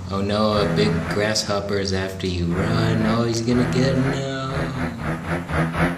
Oh no, a big grasshopper is after you. Run. Oh, he's gonna get him now.